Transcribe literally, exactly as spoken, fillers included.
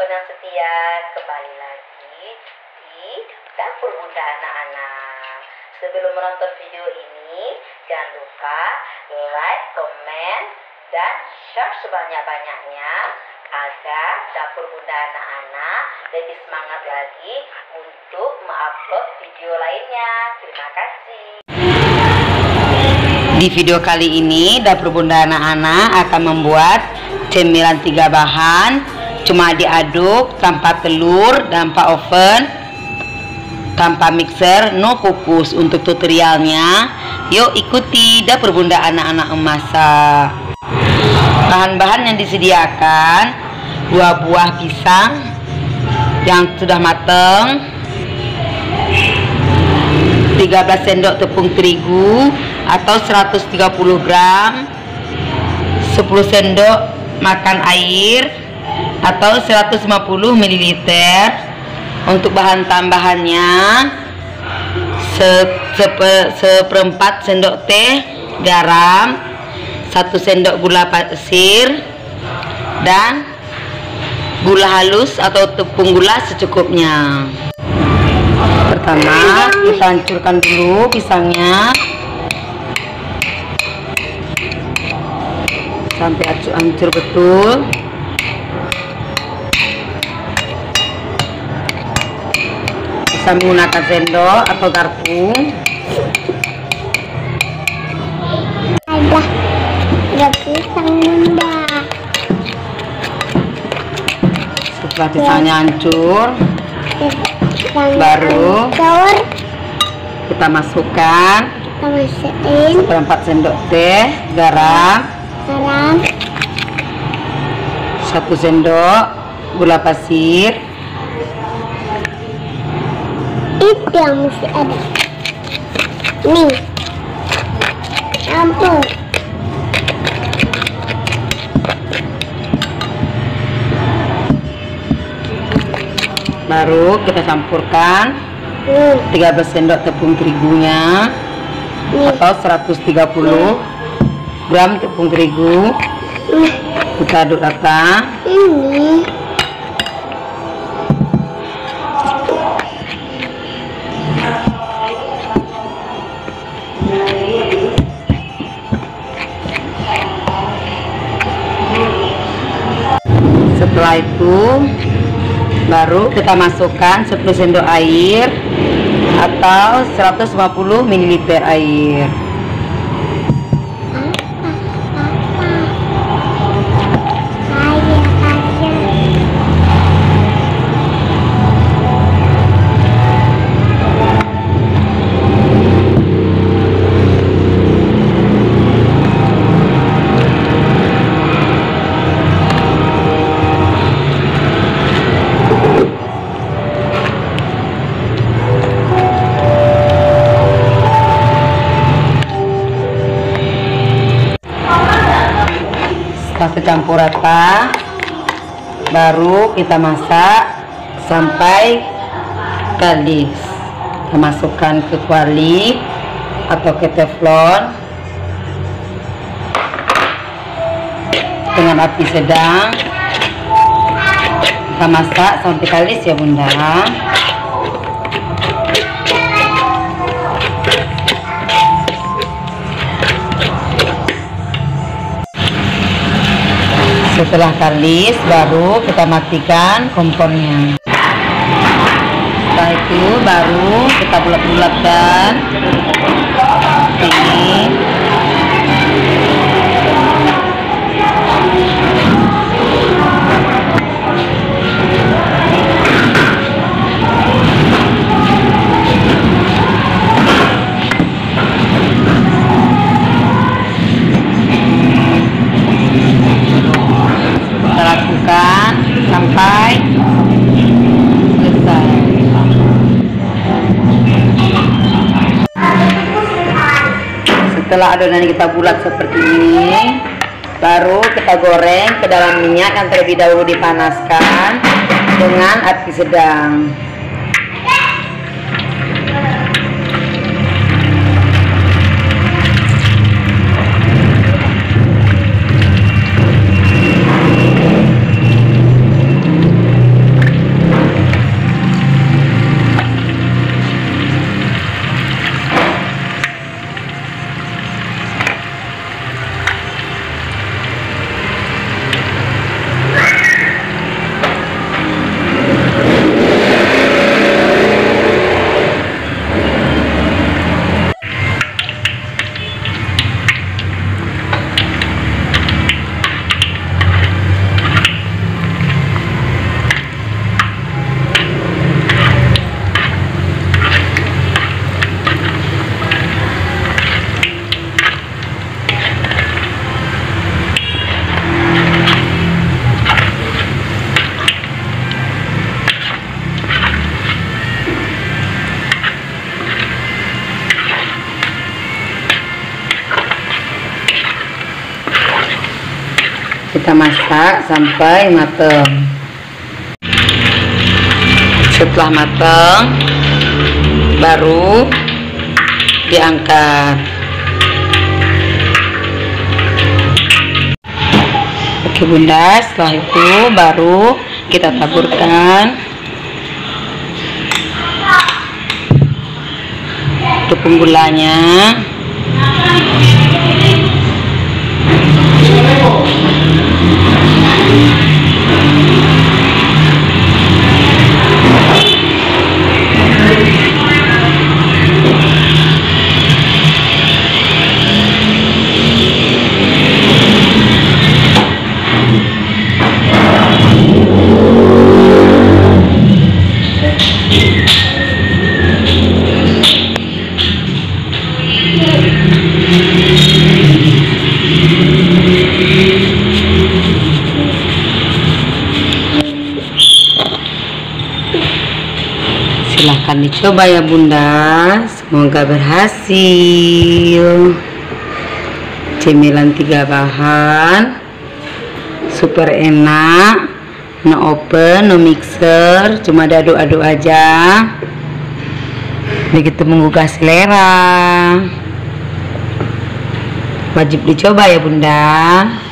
teman-teman yang setia, kembali lagi di Dapur Bunda Anak-anak. Sebelum menonton video ini, jangan lupa like, komen, dan share sebanyak-banyaknya agar Dapur Bunda Anak-anak lebih semangat lagi untuk mengupload video lainnya. Terima kasih. Di video kali ini, Dapur Bunda Anak-anak akan membuat cemilan tiga bahan, cuma diaduk tanpa telur, tanpa oven, tanpa mixer, no kukus. Untuk tutorialnya, yuk ikuti Dapur Bunda Anak-anak memasak. Bahan-bahan yang disediakan: dua buah pisang yang sudah matang, tiga belas sendok tepung terigu atau seratus tiga puluh gram, sepuluh sendok makan air atau seratus lima puluh mililiter. Untuk bahan tambahannya, se sepe seperempat sendok teh garam, satu sendok gula pasir, dan gula halus atau tepung gula secukupnya. Pertama, kita hancurkan dulu pisangnya sampai hancur betul. Bisa menggunakan sendok atau garpu. Ada ada pisang bunda. Setelah pisangnya hancur, Pisang baru hancur, kita masukkan kita masukin seperempat sendok teh garam, garam, satu sendok gula pasir. Itu yang mesti ada. Nih, ampun. Baru kita campurkan Nih, tiga belas sendok tepung terigunya nih, atau seratus tiga puluh gram tepung terigu. nih. Kita aduk rata. Ini Setelah itu baru kita masukkan sepuluh sendok air atau seratus lima puluh mililiter air. Setelah tercampur rata, baru kita masak sampai kalis. Kita masukkan ke kuali atau ke teflon dengan api sedang. Kita masak sampai kalis ya bunda. Setelah kalis, baru kita matikan kompornya. Setelah itu baru kita bulat-bulatkan ini. Lakukan sampai selesai. Setelah adonan kita bulat seperti ini, baru kita goreng ke dalam minyak yang terlebih dahulu dipanaskan dengan api sedang. Kita masak sampai matang. Setelah matang baru diangkat. Oke Bunda, setelah itu baru kita taburkan tepung gulanya. Silahkan dicoba ya Bunda, semoga berhasil. Cemilan tiga bahan, super enak, no open, no mixer, cuma diaduk-aduk aja, begitu menggugah selera. Wajib dicoba ya Bunda.